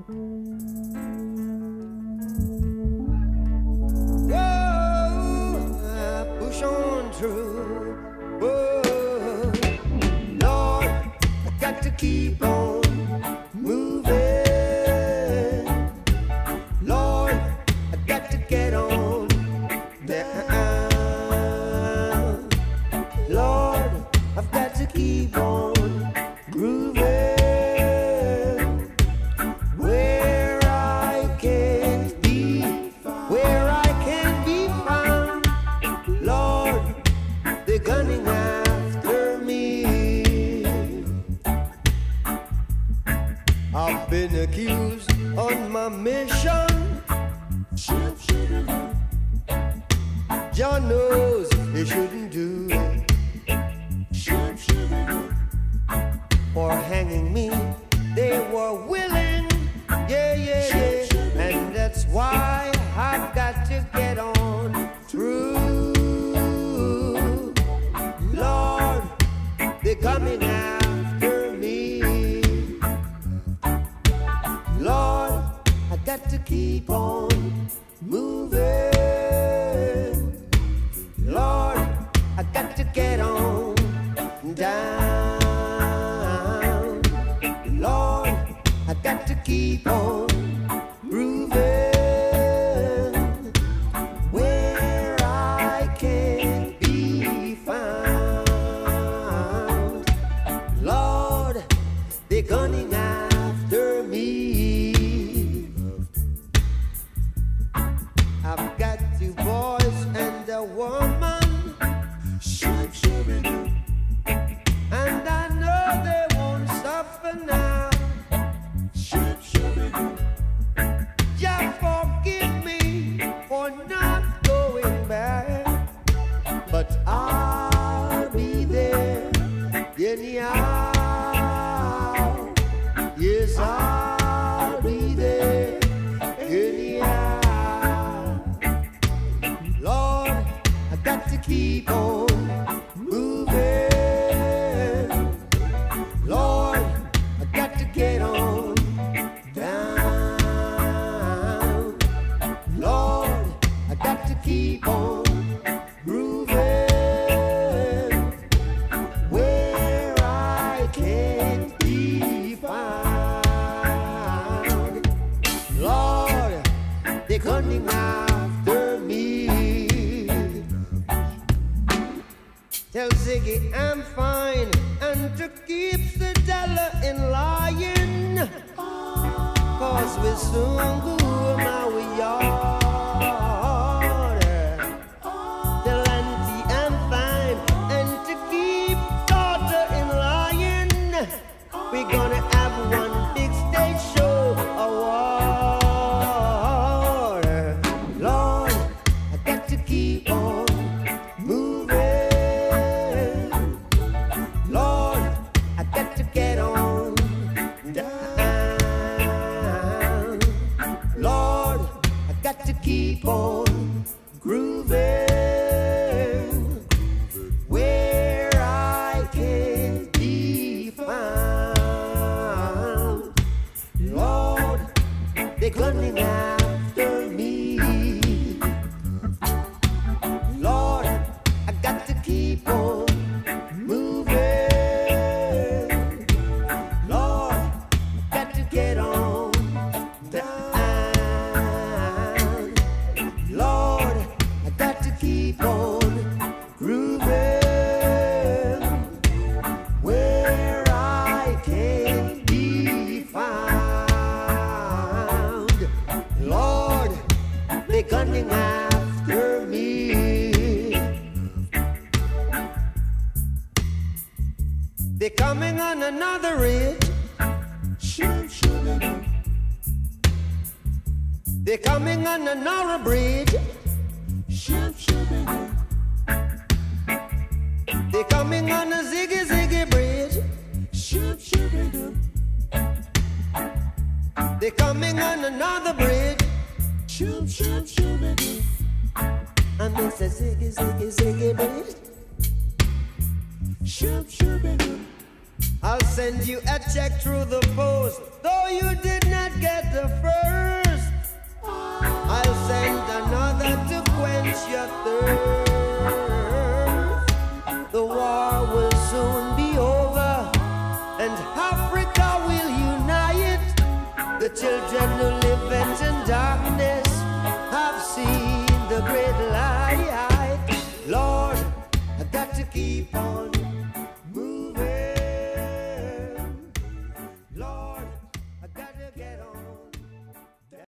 Push on through. Whoa, Lord, I got to keep on moving. Lord, I got to get on down. Lord, I've got to keep on grooving. Where I can't be, where I can't be found. Lord, they're gunning after me. I've been accused on my mission. John knows they shouldn't do it. For hanging me, they were willing. Yeah, yeah, yeah. And that's why I've got to get on through. Lord, they're coming after me. Lord, I got to keep on moving. Lord, I got to get on down. Lord, I got to keep on grooving. Where I can't be found. Lord, they're gunning after me. I've got two boys and a woman. And I know they won't suffer now. Just forgive me for not going back, but I'll be there anyhow. Yes, I'll be there anyhow. Lord, I got to keep on moving. Lord, I got to get on down. Lord, I got to keep on grooving. Where I can't be found. Lord, they're coming after me. Tell Ziggy I'm fine, and to keep the dollar in lying. Cause we're soon good now we are. Tell Auntie I'm fine, and to keep daughter in lying. We're gonna have one big stage show award. Lord, I got to keep on moving. Lord, I got to get on down. Lord, I got to keep on grooving. Where I can't be found. Lord, they're gunning after me. Lord, I got to keep on moving. Lord, I got to get on down. Lord, I got to keep on grooving. Where I can't be found. Lord, they're gunning after me. They're coming on another ridge. They're coming on another bridge. They're coming on a ziggy ziggy bridge. They're coming on another bridge. And it's a ziggy ziggy ziggy bridge. I'll send you a check through the post, though you did not get the The children who live in darkness have seen the great light. Lord, I got to keep on